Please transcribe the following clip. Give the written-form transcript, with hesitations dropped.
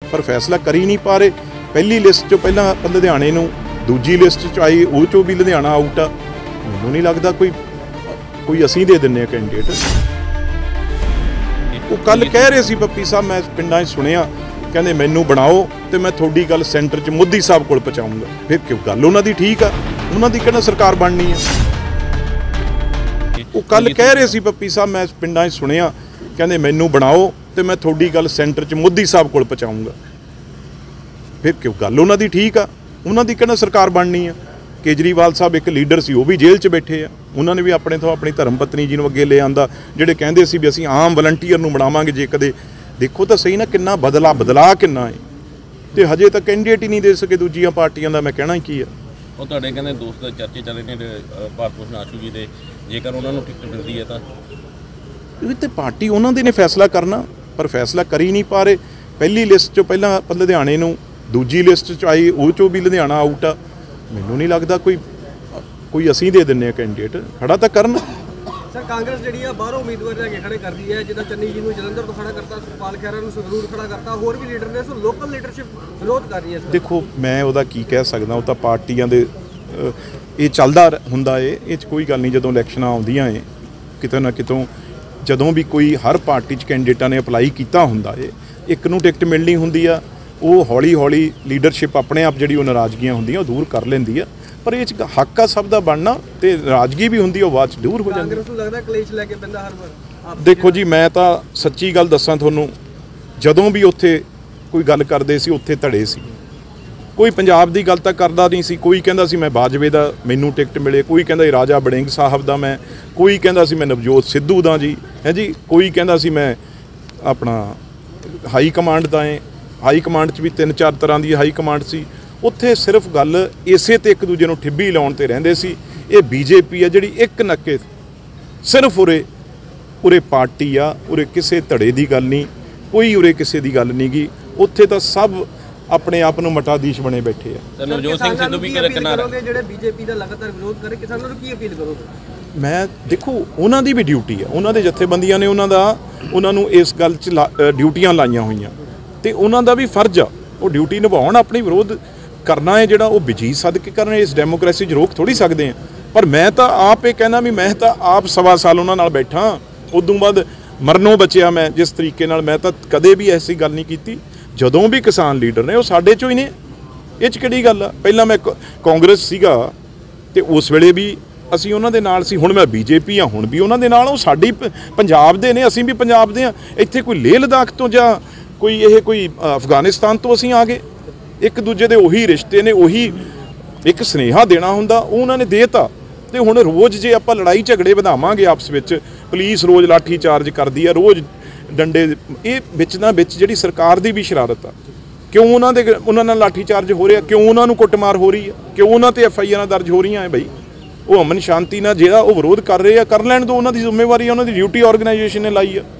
पर फैसला कर ही नहीं पा रहे। पहली लिस्ट चो पहला लुधियाने नूं, दूजी लिस्ट च आई वो चो भी लुधियाना आउट आ। मैनूं नहीं लगता कोई असीं दे दिंदे कैंडिडेट। वो कल कह रहे सी पप्पी साहब, मैं पिंडां च सुनिया, कहंदे मैनूं बनाओ तो मैं थोड़ी गल सेंटर च मोदी साहब कोल पहुँचाऊंगा। फिर क्यों गल उन्हां दी ठीक आ, उन्हां दी किहड़ा सरकार बननी है। वो कल कह रहे सी पप्पी साहब, मैं पिंडां च सुनिया, कहंदे मैनूं बनाओ तो मैं थोड़ी गल सेंटर च मोदी साहब कोल पहुँचाऊंगा। फिर क्यों गल उन्हां दी ठीक आ, उन्हां दी किहड़ा सरकार बननी है। केजरीवाल साहब एक लीडर सी, वो भी जेल च बैठे आ। उन्होंने भी अपने तो अपनी धर्म पत्नी जी नूं अगे ले आंदा, जिहड़े कहंदे सी भी असीं आम वलंटीयर नूं बनावांगे जे कदे। देखो तो सही ना किन्ना बदला किन्ना है, तो हजे तक कैंडिडेट ही नहीं दे सके दूजियां पार्टियां दा। मैं कहना ही की है। ਉਹ ਤੁਹਾਡੇ ਕਹਿੰਦੇ ਦੋਸਤ ਚਰਚੇ ਚੱਲ ਰਹੇ ਨੇ ਭਾਰਤ ਭੂਸ਼ਣ ਆਸ਼ੂ ਜੀ ਦੇ, ਜੇਕਰ ਉਹਨਾਂ ਨੂੰ ਟਿਕਟ ਮਿਲਦੀ ਹੈ ਤਾਂ ਇਹ ਤੇ ਪਾਰਟੀ ਉਹਨਾਂ ਦੇ ਨੇ ਫੈਸਲਾ ਕਰਨਾ, ਪਰ ਫੈਸਲਾ ਕਰ ਹੀ ਨਹੀਂ ਪਾ ਰਹੇ। ਪਹਿਲੀ ਲਿਸਟ ਚੋਂ ਪਹਿਲਾਂ ਲੁਧਿਆਣੇ ਨੂੰ, ਦੂਜੀ ਲਿਸਟ ਚ ਆਈ ਉਹ ਚੋਂ ਵੀ ਲੁਧਿਆਣਾ ਆਊਟ ਆ। ਮੈਨੂੰ ਨਹੀਂ ਲੱਗਦਾ ਕੋਈ ਅਸੀਂ ਦੇ ਦਿੰਨੇ ਆ ਕੈਂਡੀਡੇਟ, ਖੜਾ ਤਾਂ ਕਰਨ। ਸਰ ਕਾਂਗਰਸ ਜਿਹੜੀ ਆ ਬਾਹਰੋਂ ਉਮੀਦਵਾਰ ਲੈ ਕੇ ਖੜੇ ਕਰਦੀ ਹੈ, ਜਿੱਦਾਂ ਚੰਨੀ ਜੀ ਨੂੰ ਜਲੰਧਰ ਤੋਂ ਖੜਾ ਕਰਤਾ, ਸੁਖਪਾਲ ਖਹਿਰਾ ਨੂੰ ਸੰਗਰੂਰ ਖੜਾ ਕਰਤਾ, ਹੋਰ ਵੀ ਲੀਡਰ ਨੇ, ਸੋ ਲੋਕਲ ਲੀਡਰਸ਼ਿਪ ਵਿਰੋਧ ਕਰ ਰਹੀ ਹੈ। ਦੇਖੋ ਮੈਂ ਉਹਦਾ ਕੀ ਕਹਿ ਸਕਦਾ, ਉਹ ਤਾਂ ਪਾਰਟੀਆਂ ਦੇ ਇਹ ਚੱਲਦਾ ਹੁੰਦਾ ਏ, ਇਹ 'ਚ ਕੋਈ ਗੱਲ ਨਹੀਂ। ਜਦੋਂ ਇਲੈਕਸ਼ਨਾਂ ਆਉਂਦੀਆਂ ਏ ਕਿਤੇ ਨਾ ਕਿਤੋਂ, ਜਦੋਂ ਵੀ ਕੋਈ ਹਰ ਪਾਰਟੀ 'ਚ ਕੈਂਡੀਡੇਟਾਂ ਨੇ ਅਪਲਾਈ ਕੀਤਾ ਹੁੰਦਾ ਏ, ਇੱਕ ਨੂੰ ਟਿਕਟ ਮਿਲਣੀ ਹੁੰਦੀ ਆ, ਉਹ ਹੌਲੀ ਹੌਲੀ ਲੀਡਰਸ਼ਿਪ ਆਪਣੇ ਆਪ ਜਿਹੜੀ ਉਹ ਨਾਰਾਜ਼ਗੀਆਂ ਹੁੰਦੀਆਂ ਉਹ ਦੂਰ ਕਰ ਲੈਂਦੀ ਆ। ਪਰ ਇਹ 'ਚ ਹੱਕ ਆ ਸਭ ਦਾ ਬਣਨਾ, ਤੇ ਨਾਰਾਜ਼ਗੀ ਵੀ ਹੁੰਦੀ ਉਹ ਬਾਅਦ 'ਚ ਦੂਰ ਹੋ ਜਾਂਦੀ। ਕਾਂਗਰਸ ਨੂੰ ਲੱਗਦਾ ਕਲੇਸ਼ ਲੈ ਕੇ ਬੰਦਾ ਹਰ ਵਾਰ। ਦੇਖੋ ਜੀ, ਮੈਂ ਤਾਂ ਸੱਚੀ ਗੱਲ ਦੱਸਾਂ ਤੁਹਾਨੂੰ, ਜਦੋਂ ਵੀ ਉੱਥੇ ਕੋਈ ਗੱਲ ਕਰਦੇ ਸੀ ਉੱਥੇ ਧੜੇ ਸੀ। ਕੋਈ ਪੰਜਾਬ ਦੀ ਗੱਲ ਤਾਂ ਕਰਦਾ ਨਹੀਂ ਸੀ। ਕੋਈ ਕਹਿੰਦਾ ਸੀ ਮੈਂ ਬਾਜਵੇ ਦਾ ਮੈਨੂੰ ਟਿਕਟ ਮਿਲੇ, ਕੋਈ ਕਹਿੰਦਾ ਰਾਜਾ ਵੜਿੰਗ ਸਾਹਿਬ ਦਾ ਮੈਂ, ਕੋਈ ਕਹਿੰਦਾ ਸੀ ਮੈਂ ਨਵਜੋਤ ਸਿੱਧੂ ਦਾ ਜੀ ਹੈ ਜੀ, ਕੋਈ ਕਹਿੰਦਾ ਸੀ ਮੈਂ ਆਪਣਾ ਹਾਈ ਕਮਾਂਡ ਦਾ ਏ। ਹਾਈ ਕਮਾਂਡ 'ਚ ਵੀ 3-4 ਤਰ੍ਹਾਂ ਦੀ ਹਾਈ ਕਮਾਂਡ ਸੀ। ਉੱਥੇ ਸਿਰਫ ਗੱਲ ਇਸੇ ਤੇ ਇੱਕ ਦੂਜੇ ਨੂੰ ਠਿੱਬੀ ਲਾਉਣ ਤੇ ਰਹਿੰਦੇ ਸੀ। ਇਹ ਬੀਜੇਪੀ ਆ ਜਿਹੜੀ ਇੱਕ ਨੱਕੇ ਸਿਰਫ ਉਰੇ ਪਾਰਟੀ ਆ, ਉਰੇ ਕਿਸੇ ਧੜੇ ਦੀ ਗੱਲ ਨਹੀਂ, ਕੋਈ ਉਰੇ ਕਿਸੇ ਦੀ ਗੱਲ ਨਹੀਂ ਗੀ। ਉੱਥੇ ਤਾਂ ਸਭ ਆਪਣੇ ਆਪ ਨੂੰ ਮਟਾਧੀਸ਼ ਬਣੇ ਬੈਠੇ ਆ। ਨਵਜੋਤ ਸਿੰਘ ਸਿੱਧੂ ਵੀ ਕਿਨਾਰੇ ਜਿਹੜੇ ਬੀਜੇਪੀ ਦਾ ਲਗਾਤਾਰ ਵਿਰੋਧ ਕਰ ਰਹੇ, ਕਿਸਾਨਾਂ ਨੂੰ ਕੀ ਅਪੀਲ ਕਰੋਗੇ? ਮੈਂ ਦੇਖੋ ਉਹਨਾਂ ਦੀ ਵੀ ਡਿਊਟੀ ਆ, ਉਹਨਾਂ ਦੇ ਜਥੇਬੰਦੀਆਂ ਨੇ ਉਹਨਾਂ ਨੂੰ ਇਸ ਗੱਲ 'ਚ ਡਿਊਟੀਆਂ ਲਾਈਆਂ ਹੋਈਆਂ, ਤੇ ਉਹਨਾਂ ਦਾ ਵੀ ਫਰਜ਼ ਆ ਉਹ ਡਿਊਟੀ ਨਿਭਾਉਣ। ਆਪਣੀ ਵਿਰੋਧ ਕਰਨਾ ਹੈ ਜਿਹੜਾ ਉਹ ਬਿਜੀ ਸਦਕੇ ਕਰਨ, ਇਸ ਡੈਮੋਕ੍ਰੇਸੀ 'ਚ ਰੋਕ ਥੋੜ੍ਹੀ ਸਕਦੇ ਆ। ਪਰ ਮੈਂ ਤਾਂ ਆਪ ਇਹ ਕਹਿਣਾ ਵੀ ਮੈਂ ਤਾਂ ਆਪ 1.25 ਸਾਲ ਉਹਨਾਂ ਨਾਲ ਬੈਠਾ, ਉਦੋਂ ਬਾਅਦ ਮਰਨੋਂ ਬਚਿਆ ਮੈਂ ਜਿਸ ਤਰੀਕੇ ਨਾਲ। ਮੈਂ ਤਾਂ ਕਦੇ ਵੀ ਐਸੀ ਗੱਲ ਨਹੀਂ ਕੀਤੀ। ਜਦੋਂ ਵੀ ਕਿਸਾਨ ਲੀਡਰ ਨੇ ਉਹ ਸਾਡੇ 'ਚੋਂ ਹੀ ਨੇ, ਇਹ 'ਚ ਕਿਹੜੀ ਗੱਲ ਆ। ਪਹਿਲਾਂ ਮੈਂ ਕਾਂਗਰਸ ਸੀਗਾ ਤੇ ਉਸ ਵੇਲੇ ਵੀ ਅਸੀਂ ਉਹਨਾਂ ਦੇ ਨਾਲ ਸੀ, ਹੁਣ ਮੈਂ ਬੀਜੇਪੀ ਆ, ਹੁਣ ਵੀ ਉਹਨਾਂ ਦੇ ਨਾਲ। ਉਹ ਸਾਡੀ ਪੰਜਾਬ ਦੇ ਨੇ, ਅਸੀਂ ਵੀ ਪੰਜਾਬ ਦੇ ਆ। ਇੱਥੇ ਕੋਈ ਲੇਹ ਲਦਾਖ ਤੋਂ ਜਾਂ ਕੋਈ ਅਫਗਾਨਿਸਤਾਨ ਤੋਂ ਅਸੀਂ ਆ ਗਏ। ਇੱਕ ਦੂਜੇ ਦੇ ਉਹੀ ਰਿਸ਼ਤੇ ਨੇ, ਉਹੀ ਇੱਕ ਸੁਨੇਹਾ ਦੇਣਾ ਹੁੰਦਾ ਉਹ ਉਹਨਾਂ ਨੇ ਦੇਤਾ। ਤੇ ਹੁਣ ਰੋਜ਼ ਜੇ ਆਪਾਂ ਲੜਾਈ ਝਗੜੇ ਵਧਾਵਾਂਗੇ ਆਪਸ ਵਿੱਚ, ਪੁਲਿਸ ਰੋਜ਼ ਲਾਠੀ ਚਾਰਜ ਕਰਦੀ ਆ, ਰੋਜ਼ ਡੰਡੇ, ਇਹ ਵਿੱਚ ਜਿਹੜੀ ਸਰਕਾਰ ਦੀ ਵੀ ਸ਼ਰਾਰਤ ਆ। ਕਿਉਂ ਉਹਨਾਂ ਨਾਲ ਲਾਠੀ ਚਾਰਜ ਹੋ ਰਿਹਾ, ਕਿਉਂ ਉਹਨਾਂ ਨੂੰ ਕੁੱਟਮਾਰ ਹੋ ਰਹੀ ਆ, ਕਿਉਂ ਉਹਨਾਂ ਤੇ FIR ਦਰਜ ਹੋ ਰਹੀਆਂ ਹੈ? ਬਈ ਉਹ ਅਮਨ ਸ਼ਾਂਤੀ ਨਾਲ ਜਿਹੜਾ ਉਹ ਵਿਰੋਧ ਕਰ ਰਹੇ ਆ, ਕਰ ਲੈਣ ਦਿਓ, ਉਹਨਾਂ ਦੀ ਜ਼ਿੰਮੇਵਾਰੀ ਆ, ਉਹਨਾਂ ਦੀ ਡਿਊਟੀ ਆਰਗੇਨਾਈਜੇਸ਼ਨ ਨੇ ਲਾਈ ਆ।